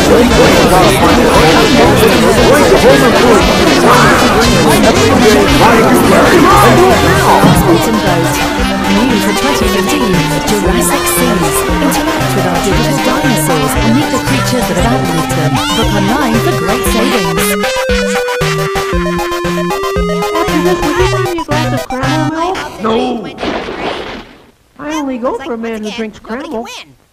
New for 2015, Jurassic Seas. Interact with our digital dinosaurs and meet the creatures that have outlived them. Book online for great savings. After this, would you bring me a glass of caramel milk? No! I only go for a man who drinks caramel.